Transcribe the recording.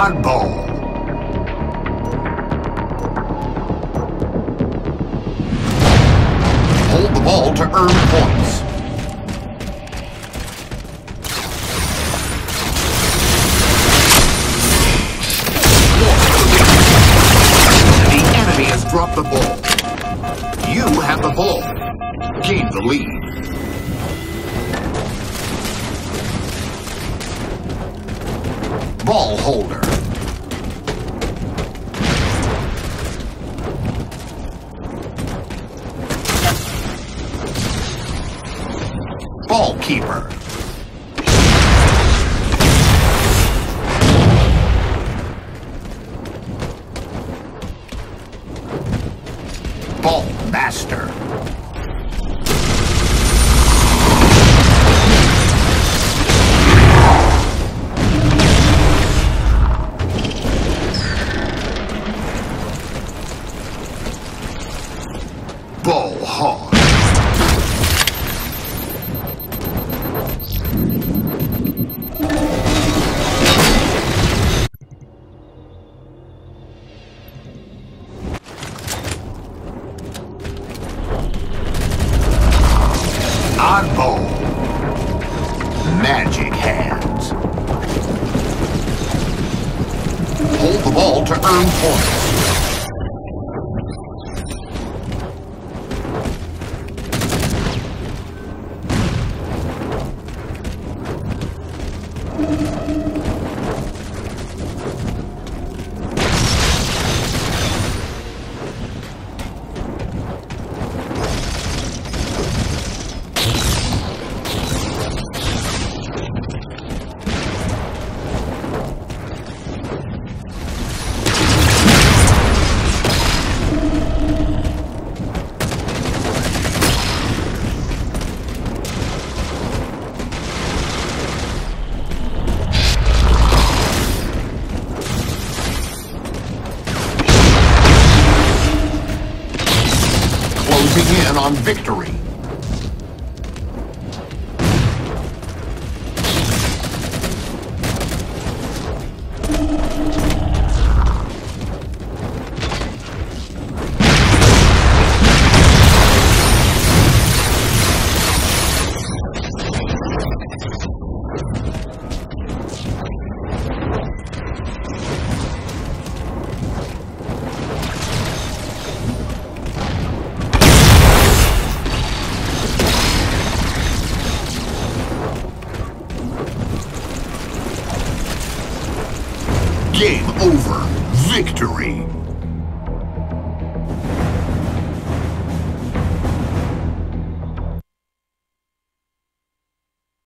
Oddball. Hold the ball to earn points. The enemy has dropped the ball. You have the ball. Gain the lead. Ball holder. Ball keeper. Ball master. Ball hog. Oddball. Magic hands. Hold the ball to earn points. Closing in on victory. Game over. Victory.